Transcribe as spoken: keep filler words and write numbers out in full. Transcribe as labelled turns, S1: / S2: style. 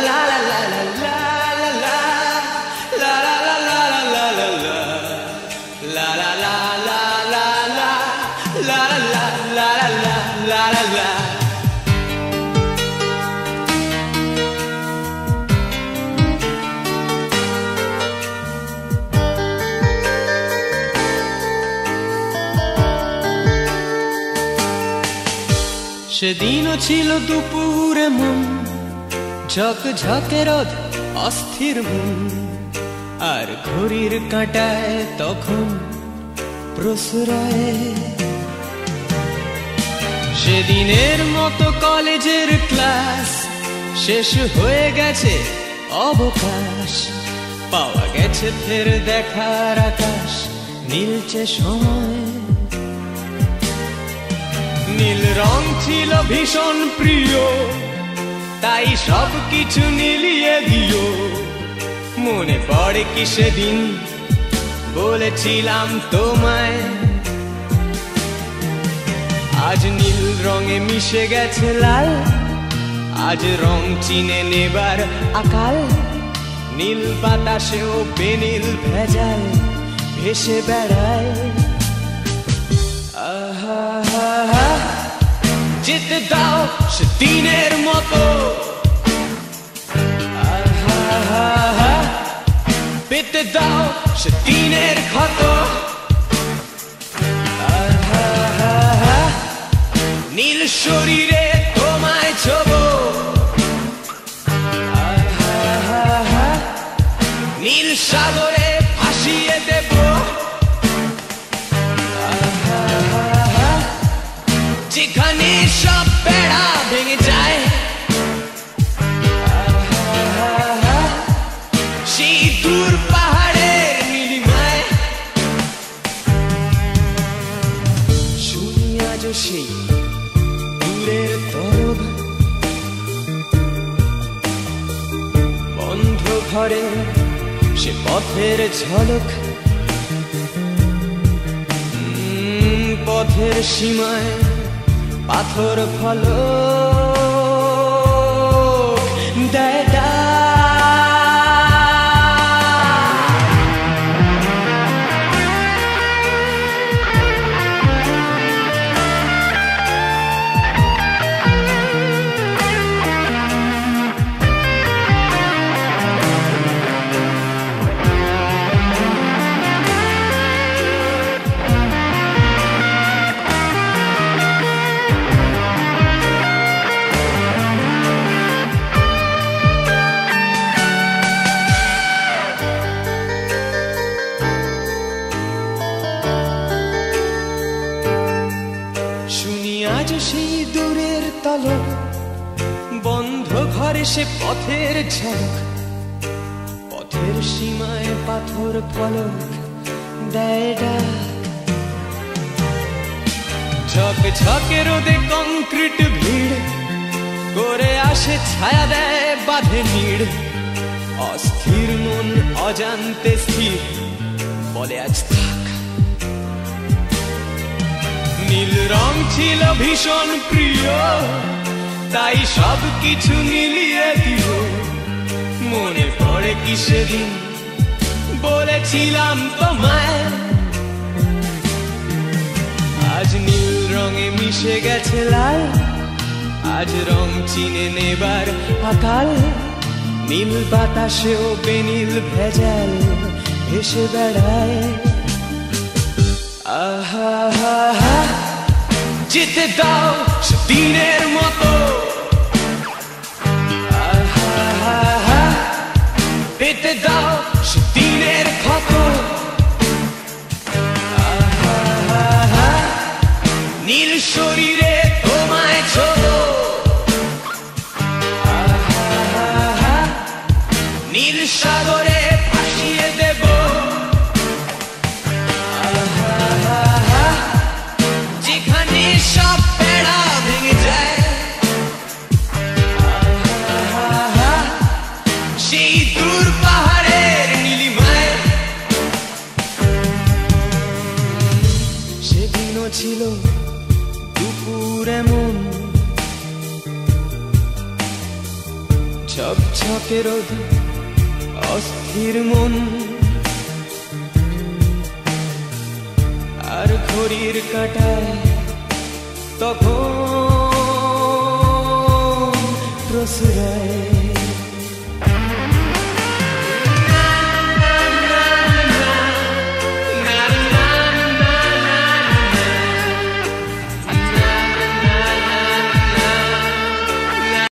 S1: সেদিনও ছিল দুপুরে মন ঝকঝকে রোদ অস্থির মন আর ঘড়ির কাঁটায় তখন প্রসরায় সেদিনের মতো কলেজের ক্লাস শেষ হয়ে গেছে অবকাশ পাওয়া গেছে ফের দেখার আকাশ নীলচে সময় নীল রং ছিল ভীষণ প্রিয় তাই সব কিছু নীলিয়ে দিও মনে পড়ে কি সেদিন বলেছিলাম তোমায় আজ নীল রঙে মিশে গেছে লাল আজ রং চিনে নেবার আকাল নীল বাতাসেও বেনীল ভেজাল ভেসে বেড়ায় আহা যেতে দাও সে দিনের মতো আহা পেতে দাও সে দিনের ক্ষত আহা নীল শরীরে তোমায় ছোবো আহা নীল সাগরে ভাসিয়ে দেব যেখানে সব বেড়া ভেঙে যায় সেই দূর পাহাড়ের নীলিমায় শুনি আজ সেই দূরের তরব বন্ধ ঘরে সে পথের ঝলক পথের সীমায় পাথর ফলক দেয় আজ সেই দূরের তলক বন্ধ ঘরে সে পথের ঝলক পথের সীমায় পাথর ফলক দেয় ঝক ঝকে রোদে কংক্রিট ভিড় করে আসে ছায়া দেয় বাঁধে নিড় অস্থির মন অজান্তে স্থির বলে আজ থাক নীল রং ছিল ভীষণ প্রিয় তাই সব কিছু মিলিয়ে দিও মনে পড়ে কি সেদিন বলেছিলাম তোমায় আজ নীল রঙে মিশে গেছে লাল আজ রং চিনে নেবার আকাল নীল বাতাসেও বেনীল ভেজাল ভেসে বেড়ায় আহা হা যেতে দাও সে দিনের মতো আহা পেতে দাও সে দিনের ক্ষত আহা নীল শরীরে তোমায় ছোবো আহা নীল সাগরে ভাসিয়ে দেব যেখানে সব বেড়া ভেঙে যায় সেই দূর পাহাড়ের নীলিমায় সেদিনও ছিল দুপুর এমন ঝক ঝকঝকের অস্থির মন আর ঘড়ির কাঁটায় তখন প্রসরায়